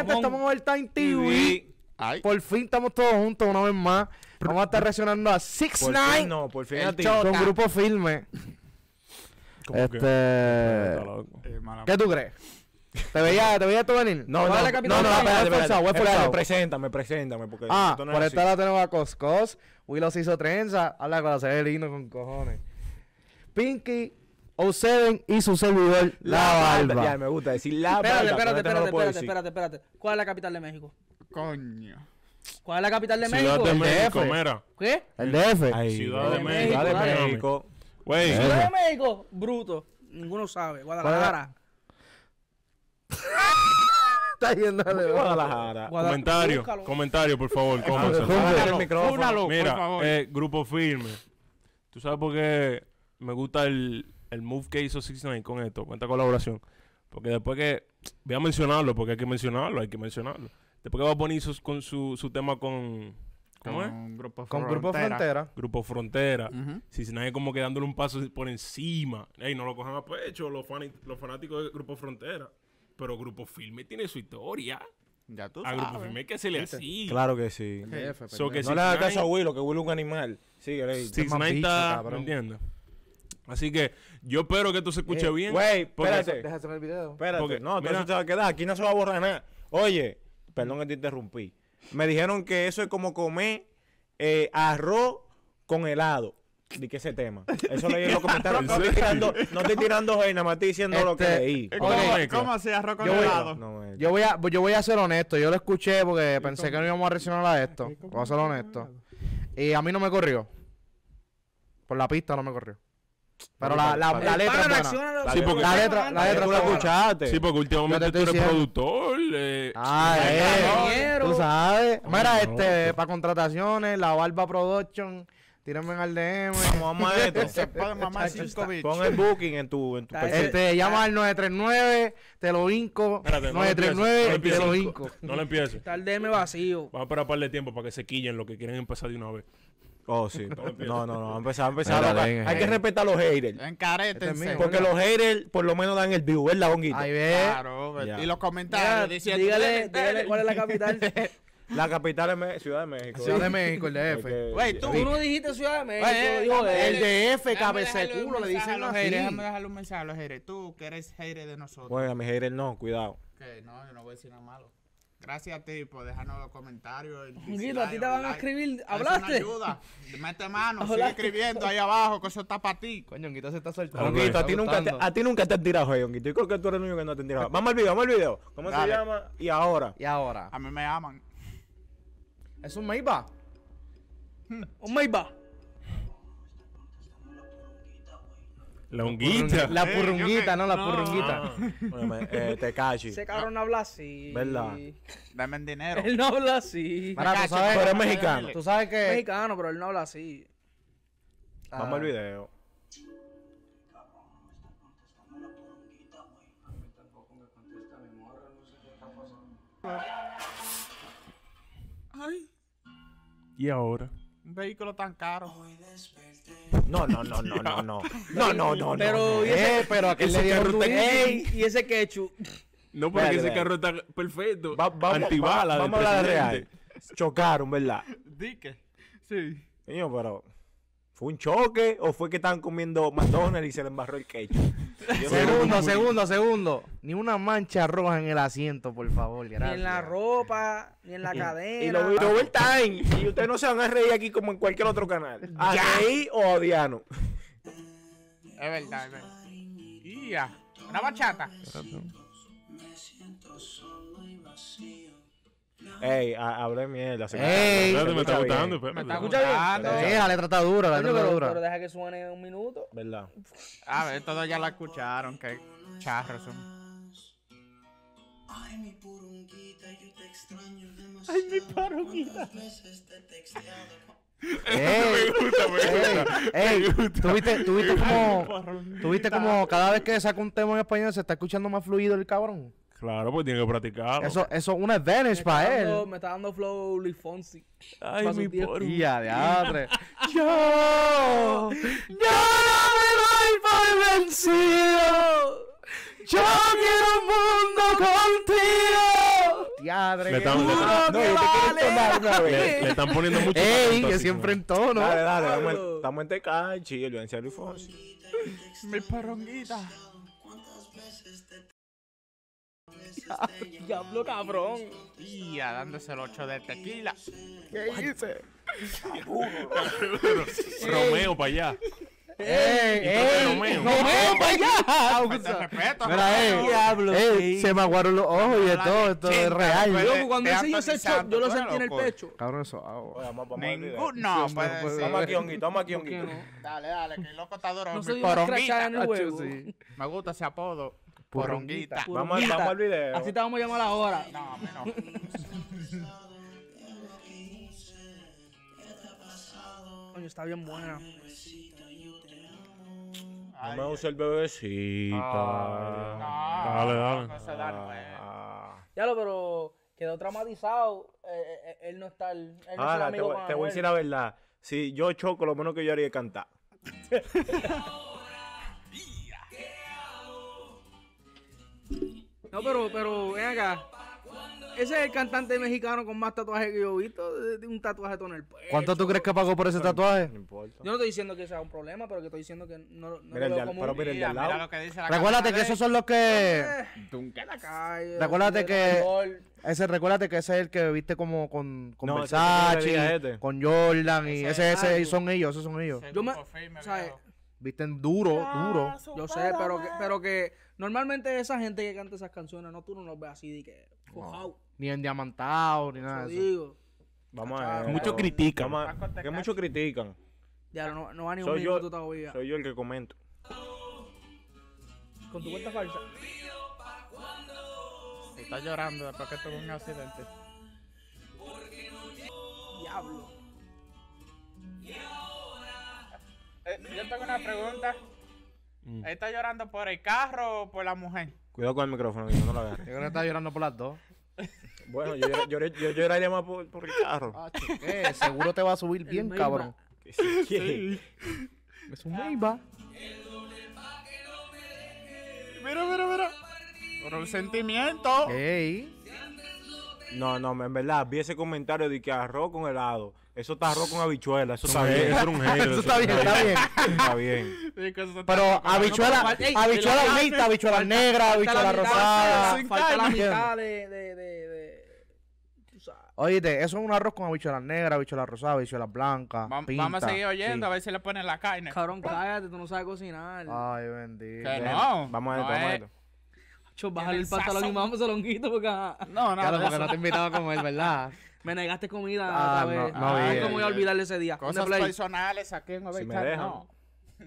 gente, estamos en Overtime TV. Ay. Por fin estamos todos juntos una vez más. Vamos a estar reaccionando a 6ix9ine. No, por fin a el ti. con Grupo Firme. ¿Cómo que? Está loco. ¿Qué tú crees? ¿Te veía esto venir? No, fue forzado. Preséntame, porque esto no por es esta así. la tenemos a Coscos. Willow se hizo trenza. Habla con la se ve lindo con cojones. Pinky, O7 y su servidor, La Barba. Ya, me gusta decir La Barba. Espérate. ¿Cuál es la capital de México? Coño. ¿Cuál es la capital de Ciudad México? de El México, DF. mira. ¿Qué? El DF. Ay, Ciudad de México. Ciudad de dale. México. Güey. Ciudad de México, bruto. Ninguno sabe. Guadalajara. Está yéndole. Guadalajara. Comentario, por favor. Agarra el micrófono. Fúnalo, por Mira, favor. Grupo Firme. ¿Tú sabes por qué me gusta el move que hizo 6ix9ine con esto, con esta colaboración? Porque después que... Voy a mencionarlo, porque hay que mencionarlo. Después que va a poner con su tema con... ¿Cómo es? Con Grupo Frontera. Grupo Frontera. Ujú. 6ix9ine como que dándole un paso por encima. Ey, no lo cojan a pecho los fanáticos de Grupo Frontera. Pero Grupo Firme tiene su historia. Ya tú A Grupo sabes. Firme hay que hacerle así. Claro que sí. DF, So que No le hagas caso a 6ix9ine Willow, que Willow es un animal. Sigue, ley. 6ix9ine bicho, está... cabrón. ¿Me entiendes? Así que yo espero que esto se escuche bien. Güey, porque- espérate. Deja hacer el video. Espérate, Porque, no, todo mira- eso se va a quedar. Aquí no se va a borrar nada. Oye, perdón que te interrumpí. Me dijeron que eso es como comer arroz con helado. Di que ese tema. Eso leí en los comentarios. ¿En No estoy serio? tirando hate, nada más estoy diciendo lo que leí. ¿Cómo, Ok. ¿Cómo así arroz con Yo voy- helado? No, Yo voy a ser honesto. Yo lo escuché porque pensé que no íbamos a reaccionar a esto. Voy a ser honesto. Y a mí no me corrió. Por la pista no me corrió. Pero la letra es buena. Sí, porque- La letra tú la está buena. escuchaste. Sí, porque últimamente Yo te tú estoy eres diciendo. productor. ingeniero. Tú sabes. Mira, No. para contrataciones, La Barba Production. Tírenme al DM. Vamos a esto. Se puede mamar 5 bichos. Pon el booking en tu perfil. Llama al 939, te lo hinco. Espérate, no 939, te lo empieces. hinco. No lo empieces. Está el DM vacío. Vamos a esperar un par de tiempo para que se quillen los que quieren empezar de una vez. Oh, sí. No. Empezar. Mira, ven, Hay que respetar a los haters. Encarétense. mío. Porque los haters por lo menos dan el view, ¿verdad, Honguito? Ahí ve. Claro, Ya. y los comentarios diciendo... Dígale cuál es la capital. La capital es Ciudad de México. Ciudad de México, el DF. Porque- Güey, tú- Tú no dijiste Ciudad de México, Oye, dijo El él. DF, cabeza de culo, le dicen los así. haters. Déjame dejarle un mensaje a los haters. Tú, que eres hater de nosotros. Bueno, a mis haters no, cuidado. Que no, yo no voy a decir nada malo. Gracias a ti por dejarnos los comentarios. el Honguito, a ti dislike, te van a like. escribir. Eso es ¿Hablaste? una ayuda. Mete mano, sigue Hablaste. escribiendo ahí abajo, que eso está para ti. Coño, Honguito se está soltando. Honguito, a Está ti nunca te han tirado, hey, Honguito. Yo creo que tú eres el único que no te han tirado. Vamos al video. ¿Cómo Dale. se llama? Y ahora. Y ahora. A mí me aman. Es un Maybach. Un Maybach. La honguita. La purrunguita, no la purrunguita. Ah. Tekashi. Ese cabrón no habla así. ¿Verdad? Dame el dinero. Él no habla así. Mira, tú sabes, Pero es mexicano. tú sabes Es que... mexicano, pero él no habla así. Vamos al video. Ay, Y ahora. un vehículo tan caro. No. Pero, ¿y ese, Pero aquel Ese le dieron carro está durísimo. ey, y ese ketchup? No, porque Espérate, ese espérate. carro está perfecto. Vamos Antibala. a hablar de real. Chocaron, ¿verdad? Dique. Sí. Niño, pero... ¿Fue un choque o fue que estaban comiendo McDonald's y se le embarró el ketchup? Segundo. Ni una mancha roja en el asiento, por favor. Ni en la ropa, ni en la cadena. Y lo vi overtime. Y ustedes no se van a reír aquí como en cualquier otro canal. A reír o a odiarnos. Es verdad, es verdad. Y ya. Una bachata. Ey, hablé mierda. Ey. Espérate, me está Escucha gustando. bien. Me está espérate. gustando. La letra está dura, la Coño, letra está pero dura. deja que suene un minuto. ¿Verdad? A ver, todos ya la escucharon. Qué charros son. Ay, mi purunguita, yo te extraño demasiado. Ay, mi purunguita. Veces te he texteado. ¿Tuviste como cada vez que saca un tema en español se está escuchando más fluido el cabrón? Claro, pues tiene que practicarlo. Eso es un advantage para él. Me está dando flow Luis Fonsi. Ay, pa' su mi tiempo. poru. Y a diadre. Yo no me doy por vencido. Yo quiero un mundo contigo. madre. Le qué están- le duro. están- No, yo te quiero entonar una vez. Le están poniendo mucho Ey, talento que así, siempre ¿no? en tono. Dale, dale, Pablo. estamos en Tecachi, el Venciano y Fonsi. Mi paronguita. Diablo, cabrón. Ya, dándose el 8 de tequila. ¿Qué hice? Romeo para allá. Romeo. Romeo para allá. Falta de respeto. Mira, Diablo, ¿qué se me aguaron los ojos y de todo, esto es real. Pues, Loco, cuando te él se hizo ese shot, yo lo Antonizando, sentí en el loco. pecho. Cabrón, eso hago. Oye, vamos al video. Ninguno puede puede- ser. Vamos aquí, honguito, vamos aquí, ¿Por qué honguito. no? Dale, dale, que el loco está duro. No se Mi dio una poronguita. escrachada en el Hacho, huevo. sí. Me gusta ese apodo. Poronguita. Poronguita. Vamos al video. Así te vamos a llamar ahora. No, a mí no. Coño, está bien buena. No me usa el bebecita. Dale, dale. No se da nueve. Ya lo, pero quedó traumatizado. Él no está. Él no es el Ahora, amigo con te voy a decir la Anuel. verdad. Si yo choco, lo menos que yo haría es cantar. No, pero ven acá. Ese es el cantante mexicano con más tatuajes que yo he visto. De un tatuaje todo en el pecho. ¿Cuánto tú crees que pagó por ese tatuaje? No importa. Yo no estoy diciendo que sea un problema, pero que estoy diciendo que no Mira el lo de veo al- como pero un... mira el de al Mira lado. lo que dice la Recuérdate cámara que de esos son los que... En la calle. Recuérdate que- alcohol. Recuérdate que ese es el que viste como con No, ese que yo le dije a Versace, este. con Jordan y Ese ese es son ellos, esos son ellos. ese Yo me- grupo firme, ¿sabes? viejo. Visten duro, duro. Yo sé, pero que normalmente esa gente que canta esas canciones, no tú no los ves así de que fojado. Ni en diamantado, ni Te nada lo de eso. digo. Vamos a Cacharon. ver. Muchos critican. Vamos Vas con que Tecachi. muchos critican. Ya no va ni un Soy minuto yo, todavía. soy yo el que comento. Con tu cuenta falsa. Está llorando después que tuvo un accidente. Diablo. Yo tengo una pregunta. ¿Él está llorando por el carro o por la mujer? Cuidado con el micrófono, que no lo Yo agarre. creo que está llorando por las dos. Bueno, yo lloraría más por el carro. Ah, ¿qué? Seguro te va a subir bien, Maybach. cabrón. Que sí, que- Es un Maybach. Mira. Por un sentimiento. Ey. No, en verdad, vi ese comentario de que arroz con helado. Eso está arroz con habichuela, eso está Eso bien. era un hater, Eso está bien, está bien. Está bien. Sí, que eso está- Pero habichuela, Ey, habichuela y la- mixta, habichuela negra, habichuela Falta la mitad, rosada. sin Falta la carne. mitad de tú sabes. Oíste, eso es un arroz con habichuelas negras, habichuelas rosadas, habichuelas blancas. Vamos a seguir oyendo a ver si le ponen la carne. Cabrón, cállate, tú no sabes cocinar. Ay, bendito. Que no. Vamos a esto, no vamos a es- esto. Cho, bájale el Tiene pantalón y sazón. vamos a longuito porque ajá, No, Claro, porque eso- no te invitaba a comer, ¿verdad? me negaste comida Ah, otra vez. no Ay, vi. ¿cómo voy a olvidarle ese día? Cosas ¿Dónde play? personales aquí en Si me Overcast, dejan. no.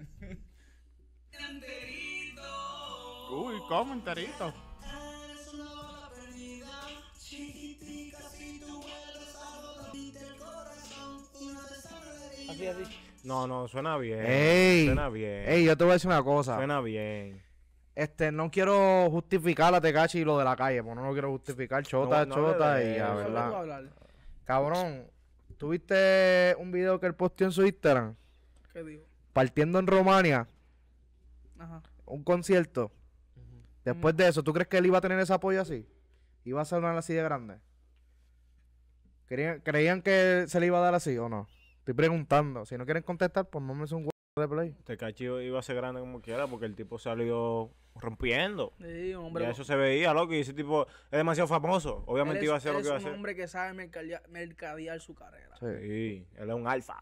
Uy, ¿cómo enterito? Así, así. No, suena bien. Ey, Suena bien. ey, yo te voy a decir una cosa. Suena bien. No quiero justificar a Tecachi y lo de la calle, porque no lo quiero justificar. Chota, No, chota no, y ya, eso Eso ¿verdad? vengo a hablar. Cabrón, ¿tuviste un video que él posteó en su Instagram? ¿Qué digo? Partiendo en Romania, Ajá. un concierto. Después de eso, ¿tú crees que él iba a tener ese apoyo así? ¿Iba a ser una así de grande? ¿Creían que se le iba a dar así o no? Estoy preguntando. Si no quieren contestar, pues no me un huevo de play. Tecachi iba a ser grande como quiera porque el tipo salió rompiendo. Sí, un hombre. Ya eso se veía, loco, y ese tipo es demasiado famoso. Obviamente él iba a es- hacer lo él que iba a es un hacer. hombre que sabe mercadear su carrera. Sí. Sí, él es un alfa.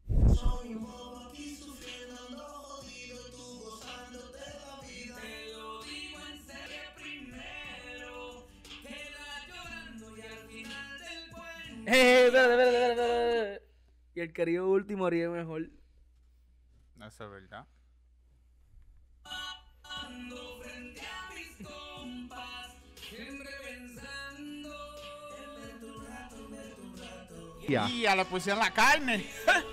Espérate. Y el querido último haría mejor. Eso es verdad. Ya. Y ya le pusieron la carne.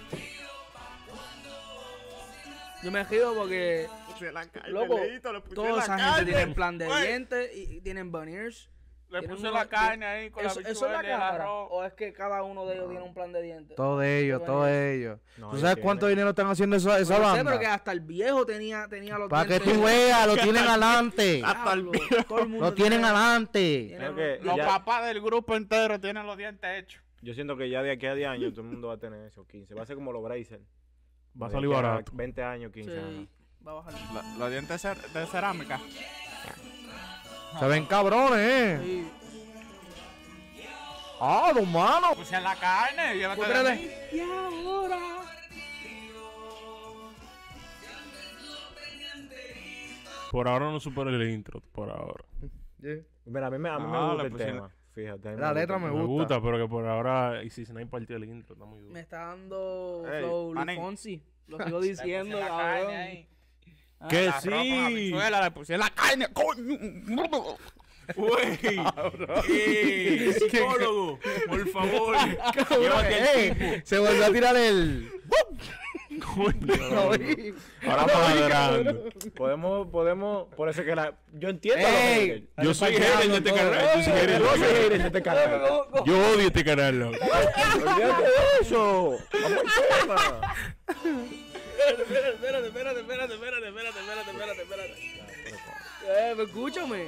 Yo me río porque, loco, toda esa gente tiene plan de dientes y tienen veneers Le Tienen puse una- la carne ahí con la ¿Eso es habichuela la y el cámara? arroz. ¿O es que cada uno de ellos tiene un plan de dientes? Todos ellos, todos ellos. No, ¿Tú ellos sabes tienen. cuánto dinero están haciendo esa Pues no sé, banda? pero que hasta el viejo tenía los Para que dientes. tú veas, lo tienen adelante. Hasta el Diablo, todo el mundo Lo tienen tiene- adelante. tiene Creo unos- que Los ya- papás del grupo entero tienen los dientes hechos. Yo siento que ya de aquí a 10 años todo el mundo va a tener eso, 15. Va a ser como los Bracer. Va a De salir aquí barato. 20 años, 15 Sí, años. va a bajar. Los dientes de cerámica. Se ven cabrones, Sí. Ah, dos manos. Puse la carne, llévate de Espérate. mí. Y ahora. Por ahora no supera el intro, por ahora. Mira, a mí me No, gusta le el puse- tema. Fíjate. a mí La letra gusta el me tema. Me gusta, pero que por ahora y si no hay partido el intro, está muy duro. Me está dando Ey, flow manín. Fonsi. Lo sigo Le puse diciendo, la cabrón. carne ahí. ¡Que El arroz con sí! habichuela, le puse la carne, coño. ¡Güey! ¡Psicólogo! ¡Por favor! Llévate al Ey, se volvió a tirar el. coño. Lo vi. Ahora paladrando. Podemos, por eso que yo entiendo a los Ey, haters. Yo soy hater de este canal. Yo soy hater de Yo soy este hater canal. de este canal. Yo odio este canal, loco. Olvídate de eso. Vamos al tema. Pues escúchame.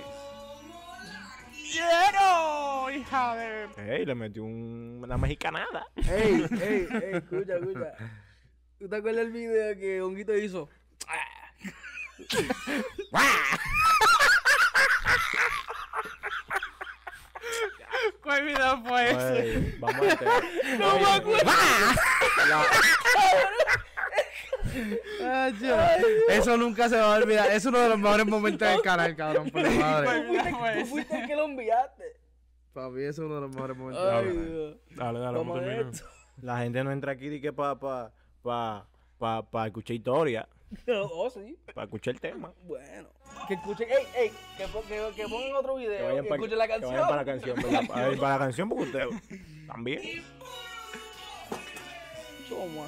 ¡Quiero, hija de... Ey, le metió una mexicanada. Ey, escucha. ¿Tú te acuerdas del video que Honguito hizo? ¿Cuál video fue ese? Ey, vamos al tema. No me acuerdo. Eso nunca se va a olvidar. Es uno de los mejores momentos del canal, cabrón. Por la madre. ¿Cuál video fue Tú ese? fuiste el que lo enviaste. Para mí es uno de los mejores momentos Ay, del canal. Dios. Dale, ¿Cómo vamos a es terminar. esto? La gente no entra aquí de que pa escuchar historia, Oh, sí. para escuchar el tema. Bueno. Que escuchen. Que pongan otro Que video. vayan, Que pa- escuchen la que canción. vayan para la canción, ¿verdad? Para la canción porque ustedes también. Toma.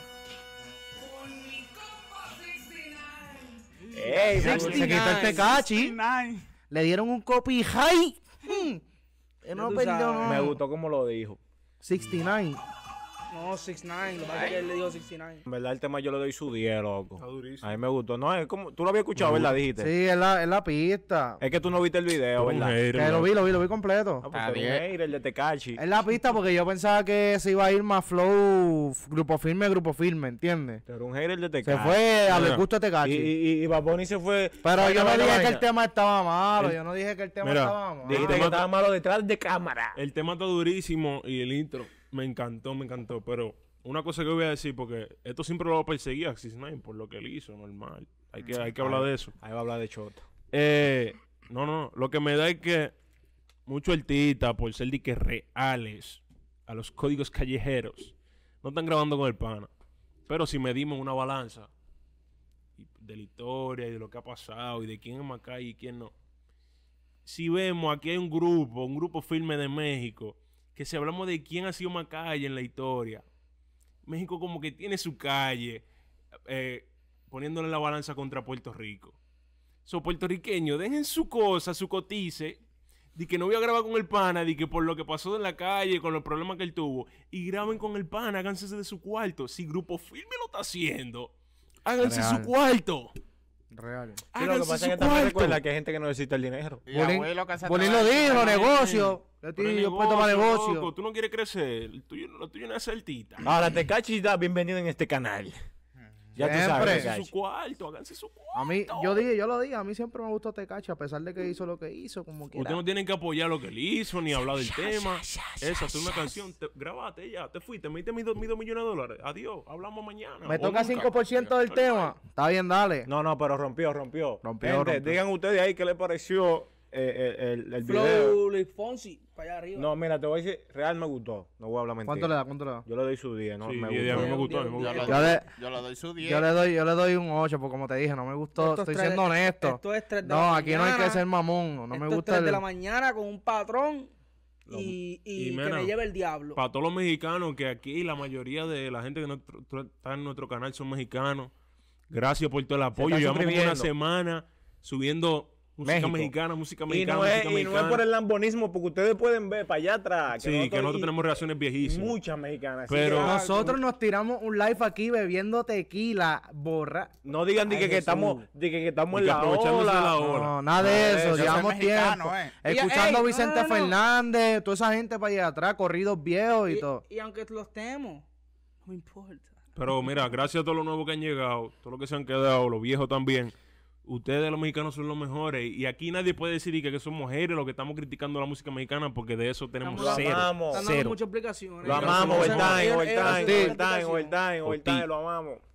Ey, Se quitó el Tecachi. 69. Le dieron un copyright. Él no tú perdió, sabes. no. me gustó como lo dijo. 69. No, 6ix9ine. Lo que pasa es que él le dijo 6ix9ine. En verdad el tema yo le doy su 10, loco. Está durísimo. A mí me gustó. No, es como, tú lo habías escuchado, ¿verdad? Dijiste. Sí, es la pista. Es que tú no viste el video, Un ¿verdad? hater, Que loco. lo vi completo. Ah, pues tú eres un hater, el de Tecachi. Es la pista porque yo pensaba que se iba a ir más flow, grupo firme, ¿entiendes? Tú eres un hater de Se Tecachi. fue a Mira. le gusta Y, Tecachi. y Bad Bunny se fue. Pero yo no Vaina, dije que vaina. el tema estaba malo. Yo no dije que el tema Mira, estaba malo. Dijiste que estaba malo detrás de cámara. El tema está durísimo y el intro me encantó. Pero una cosa que voy a decir, porque esto siempre lo va a perseguir a 6ix9ine por lo que él hizo, normal. Hay que hablar de eso. Ahí va a hablar de Chota. No. Lo que me da es que muchos artistas, por ser diques reales a los códigos callejeros, no están grabando con el pana. Pero si medimos una balanza de la historia y de lo que ha pasado y de quién es más calle y quién no. Si vemos, aquí hay un grupo firme de México, que si hablamos de quién ha sido más calle en la historia, México como que tiene su calle, poniéndole la balanza contra Puerto Rico. Puertorriqueños, dejen su cosa, su cotice, de que no voy a grabar con el pana, de que por lo que pasó en la calle, con los problemas que él tuvo, y graben con el pana, háganse de su cuarto. Si Grupo Firme lo está haciendo, háganse Real. su cuarto. Real. Sí, lo que Háganse pasa es su que también cuarto. recuerda que hay gente que no necesita el dinero. Y Bolín abuelo que se Bolín te va lo a dijo, quitar la negocio. Yo Pero estoy puesto para loco, negocio. tú no quieres crecer. Lo tuyo no es saltita. Ahora, Tecachi da bienvenido en este canal. Ya tú Siempre. sabes, Háganse Tecachi. su cuarto, háganse su cuarto. A mí, yo lo dije, a mí siempre me gustó Tecachi, a pesar de que hizo lo que hizo, como que Ustedes no tienen que apoyar lo que él hizo, ni hablar del tema. Esa es una canción. Grabate ya, te fuiste, me diste mis 2 millones de dólares. Adiós, hablamos mañana. me o toca nunca. 5% del tema. Está bien, dale. No, pero rompió. Rompió, Gente, rompió. digan ustedes ahí qué les pareció el video. Flow, Luis Fonsi. Para allá arriba. No, mira, te voy a decir, real me gustó. No voy a hablar mentira. ¿Cuánto le da? Yo le doy su 10, ¿no? Sí, me y a mí me gustó. gustó, a mí me Yo gustó. le doy su 10. Yo le doy un 8, porque como te dije, no me gustó. Esto es Estoy tres- siendo honesto. Esto es 3 de la No, mañana. aquí no hay que ser mamón. No me Esto es gusta 3 de el... la mañana con un patrón y y que mira, me lleve el diablo. Para todos los mexicanos, que aquí la mayoría de la gente que está en nuestro canal son mexicanos. Gracias por todo el apoyo. están Llevamos como una suscribiendo. semana subiendo Música México. mexicana, música Y mexicana, no, música y no es mexicana. por el lambonismo, porque ustedes pueden ver para allá atrás. Sí, que nosotros tenemos relaciones viejísimas. Muchas mexicanas. así Pero- que, Nosotros nos tiramos un live aquí bebiendo tequila, borra. no digan de Ay, que Jesús. estamos, de que estamos Y en que la aprovechándose de la ola. ola. No, nada de eso. Yo soy Llevamos mexicano, tiempo Y- escuchando ey, a Vicente no, no, no. Fernández, toda esa gente para allá atrás, corridos viejos y todo. Y aunque los estemos, no me importa. Pero mira, gracias a todos los nuevos que han llegado, todos los que se han quedado, los viejos también. Ustedes los mexicanos son los mejores. Y aquí nadie puede decir que somos haters los que estamos criticando la música mexicana porque de eso tenemos Lo cero. amamos. Están dando Cero. muchas explicaciones. Lo Ellos- amamos, ellos- overtime, ellos- overtime, ellos- overtime, overtime, Por ti. overtime, lo amamos.